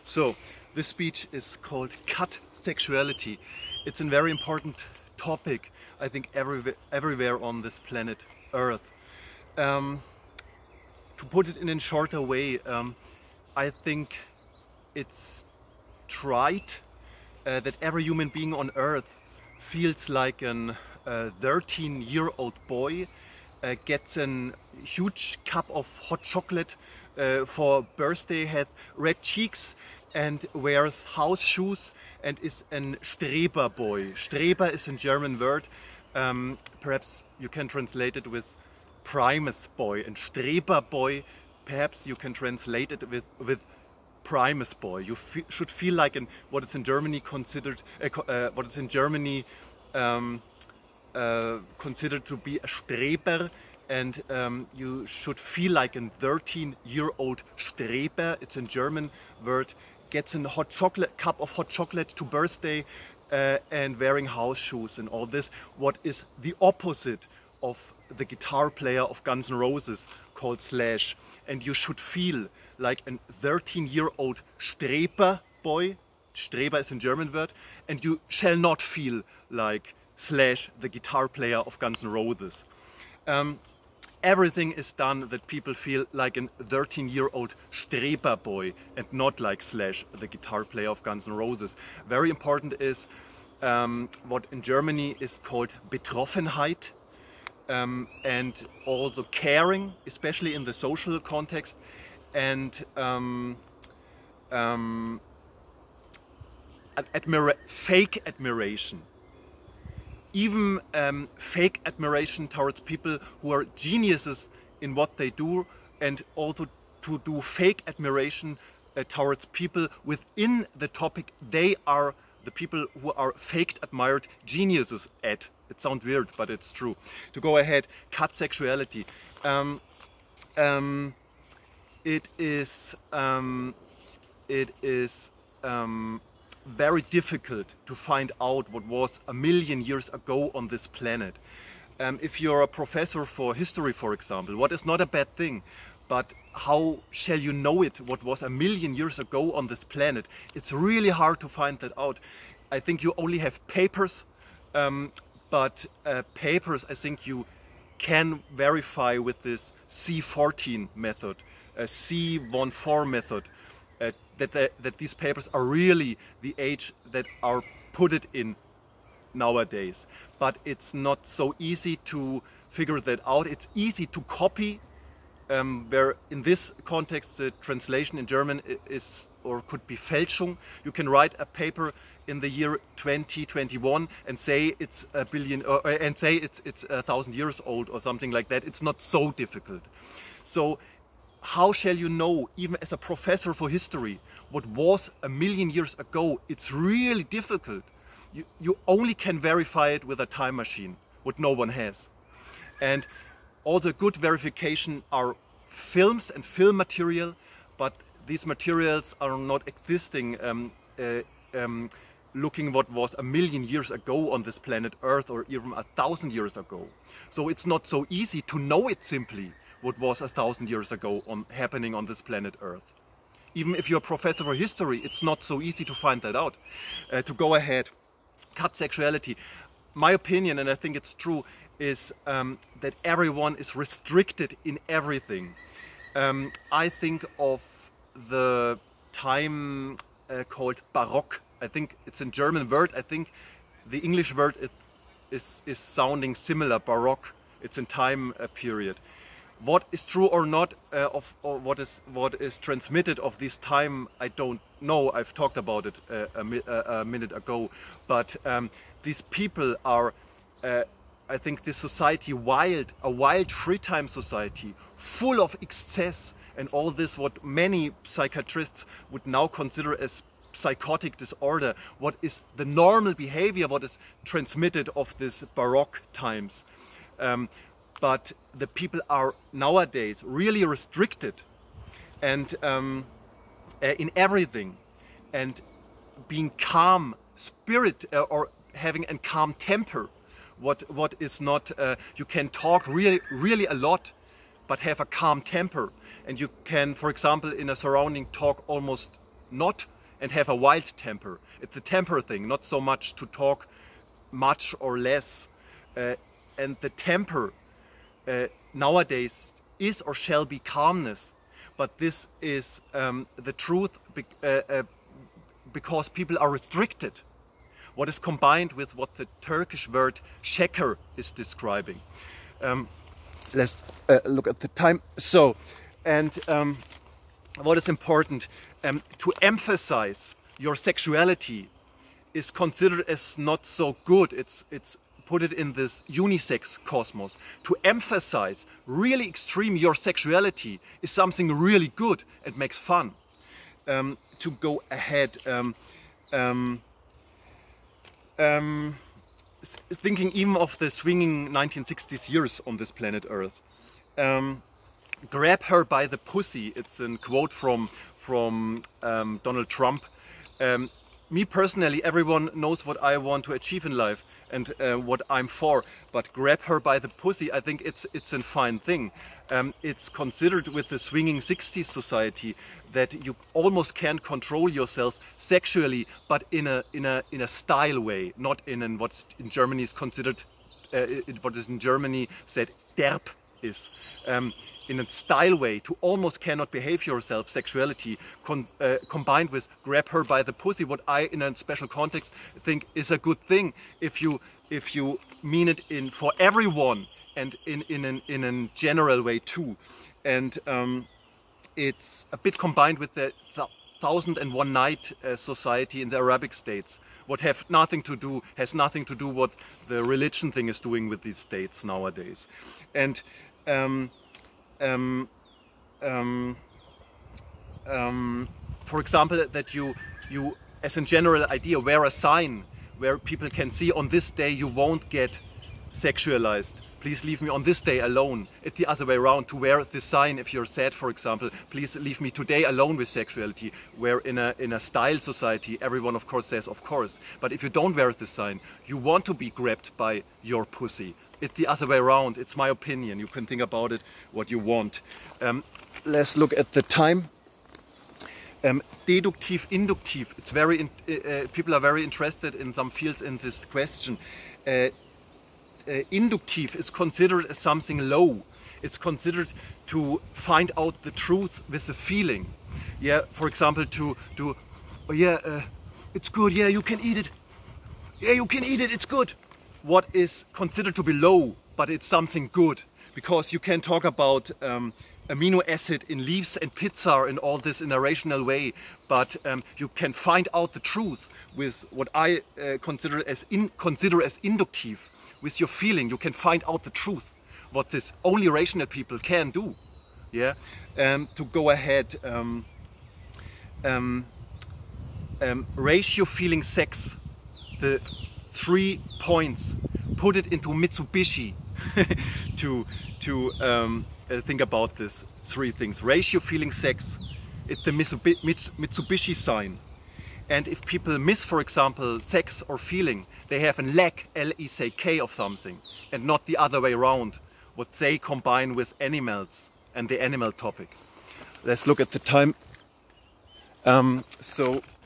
So, this speech is called Cut Sexuality. It's a very important topic, I think, everywhere on this planet Earth. To put it in a shorter way, I think it's trite that every human being on Earth feels like an 13-year-old boy, gets a huge cup of hot chocolate for birthday, has red cheeks and wears house shoes and is an Streber boy. Streber is a German word. Perhaps you can translate it with Primus boy, and Streber boy, perhaps you can translate it with Primus boy. You should feel like what is in Germany considered considered to be a Streber, and you should feel like a 13-year-old Streber. It's a German word. Gets a cup of hot chocolate to birthday and wearing house shoes and all this. What is the opposite of the guitar player of Guns N' Roses called Slash? And you should feel like a 13-year-old Streber boy. Streber is a German word. And you shall not feel like Slash, the guitar player of Guns N' Roses. Everything is done that people feel like a 13-year-old Streber boy and not like Slash, the guitar player of Guns N' Roses. Very important is what in Germany is called Betroffenheit, and also caring, especially in the social context, and fake admiration. Even fake admiration towards people who are geniuses in what they do, and also to do fake admiration towards people within the topic they are the people who are faked admired geniuses at. It sounds weird, but it's true. To go ahead, cut sexuality. It is very difficult to find out what was a million years ago on this planet. If you're a professor for history, for example, what is not a bad thing, but how shall you know it, what was a million years ago on this planet? It's really hard to find that out. I think you only have papers, but papers I think you can verify with this C14 method, C14 method. That these papers are really the age that are put it in nowadays. But it's not so easy to figure that out. It's easy to copy, where in this context the translation in German is or could be Fälschung. You can write a paper in the year 2021 and say it's a billion, and say it's 1,000 years old or something like that. It's not so difficult. So how shall you know, even as a professor for history, what was a million years ago? It's really difficult. You only can verify it with a time machine, what no one has. And all the good verification are films and film material, but these materials are not existing looking what was a million years ago on this planet Earth, or even 1,000 years ago. So it's not so easy to know it simply, what was 1,000 years ago happening on this planet Earth. Even if you're a professor for history, it's not so easy to find that out. To go ahead, cut sexuality. My opinion, and I think it's true, is that everyone is restricted in everything. I think of the time called Baroque. I think it's a German word. I think the English word is sounding similar, Baroque. It's in time period. What is true or not or what is transmitted of this time, I don't know. I've talked about it a minute ago. But these people are, I think, this society a wild free time society, full of excess and all this what many psychiatrists would now consider as psychotic disorder. What is the normal behavior? What is transmitted of this Baroque times? But the people are nowadays really restricted and in everything, and being calm spirit or having a calm temper. What is not, you can talk really a lot, but have a calm temper, and you can, for example, in a surrounding talk almost not, and have a wild temper. It's a temper thing, not so much to talk much or less. And the temper nowadays is or shall be calmness. But this is the truth because people are restricted. What is combined with what the Turkish word şeker is describing. Let's look at the time. So, and what is important, to emphasize your sexuality is considered as not so good. It's put it in this unisex cosmos. To emphasize really extreme your sexuality is something really good and makes fun. To go ahead, thinking even of the swinging 1960s years on this planet Earth. Grab her by the pussy. It's a quote from Donald Trump. Me personally, everyone knows what I want to achieve in life and what I'm for, but grab her by the pussy, I think it's a fine thing. It's considered with the swinging 60s society that you almost can't control yourself sexually, but in a style way, not in what in Germany is considered, what is in Germany said derb is. In a style way, to almost cannot behave yourself, sexuality, combined with grab her by the pussy, what I, in a special context, think is a good thing if you mean it for everyone and in a general way too. And it's a bit combined with the 1001 Night society in the Arabic states, what has nothing to do what the religion thing is doing with these states nowadays. And for example, that you as a general idea wear a sign where people can see on this day you won't get sexualized. Please leave me on this day alone. It's the other way around, to wear this sign if you're sad, for example. Please leave me today alone with sexuality. Where in a style society, everyone of course says of course. But if you don't wear this sign, you want to be grabbed by your pussy. It's the other way around. It's my opinion. You can think about it what you want. Let's look at the time. Deduktiv, induktiv. It's very people are very interested in some fields in this question. Inductive is considered as something low. It's considered to find out the truth with the feeling. Yeah, for example, to do, oh yeah, it's good. Yeah, you can eat it. Yeah, you can eat it. It's good. What is considered to be low, but it's something good, because you can talk about amino acid in leaves and pizza and all this in a rational way, but you can find out the truth with what I consider as inductive. With your feeling, you can find out the truth, what this only rational people can do. Yeah, to go ahead, ratio feeling sex, the 3 points, put it into Mitsubishi to think about this 3 things. Ratio feeling sex, it's the Mitsubishi sign. And if people miss, for example, sex or feeling, they have a lack, L-E-C-K, of something, and not the other way around, what they combine with animals and the animal topic. Let's look at the time. So